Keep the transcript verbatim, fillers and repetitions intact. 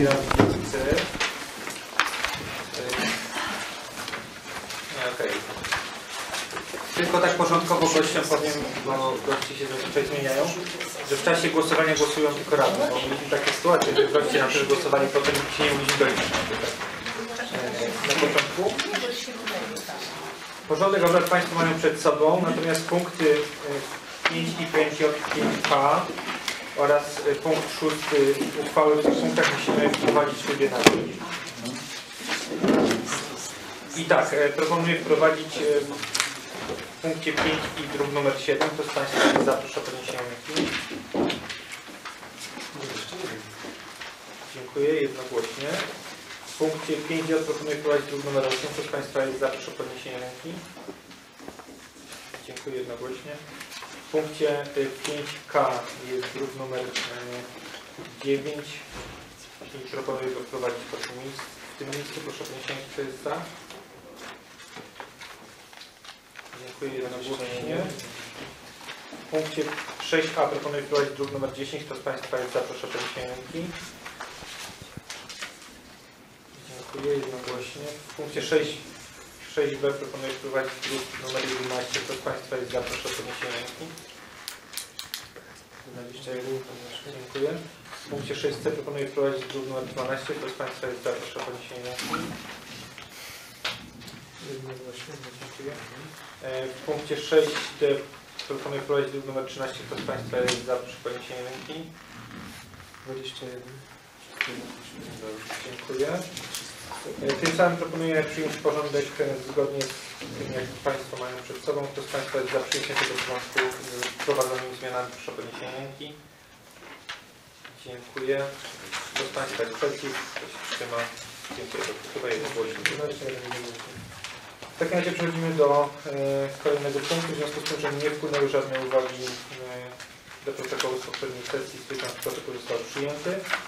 sesji Rady Dzielnicy. Okej. Tylko tak porządkowo gościom powiem, bo goście się zazwyczaj zmieniają, że w czasie głosowania głosują tylko radni, bo mieliśmy takie sytuacje, że goście na przykład głosowali, potem się nie udzieli dojść na początku. Porządek obrad Państwo mają przed sobą, natomiast punkty pięć i pięć J pięć K oraz punkt szósty uchwały w tych punktach musimy wprowadzić w trybie nagłym. I tak, proponuję wprowadzić w punkcie pięć i druk numer siedem. Kto z Państwa zaprasza o podniesienie ręki? Dziękuję, jednogłośnie. W punkcie pięć J proponuję wprowadzić druk numer osiem. Kto z Państwa jest zaprasza o podniesienie ręki? Dziękuję, jednogłośnie. W punkcie pięć K jest druk numer dziewięć i proponuję go wprowadzić po tym miejscu. W tym miejscu proszę o podniesienie, kto jest za. Dziękuję, jednogłośnie. W punkcie sześć A proponuję wprowadzić druk numer dziesięć. Kto z Państwa jest za, proszę o podniesienie ręki. Dziękuję, jednogłośnie. W punkcie sześć B proponuję wprowadzić druk numer jedenaście. Kto z Państwa jest za, proszę o podniesienie ręki. dwadzieścia jeden. Dziękuję. W punkcie sześć C proponuję wprowadzić druk numer dwanaście. Kto z Państwa jest za, proszę o podniesienie ręki. Dziękuję. W punkcie sześć D proponuję wprowadzić druk numer trzynaście. Kto z Państwa jest za, proszę o podniesienie ręki. dwadzieścia jeden. Dziękuję. Tym samym proponuję przyjąć porządek zgodnie z tym, jak Państwo mają przed sobą. Kto z Państwa jest za przyjęciem tego porządku z wprowadzonymi zmianami, proszę o podniesienie ręki. Dziękuję. Kto z Państwa jest przeciw? Kto się wstrzyma? Dziękuję. To chyba jednogłośnie. W takim razie przechodzimy do e, kolejnego punktu. W związku z tym, że nie wpłynęły żadne uwagi e, do protokołu z poprzedniej sesji, stwierdzam, że protokół został przyjęty.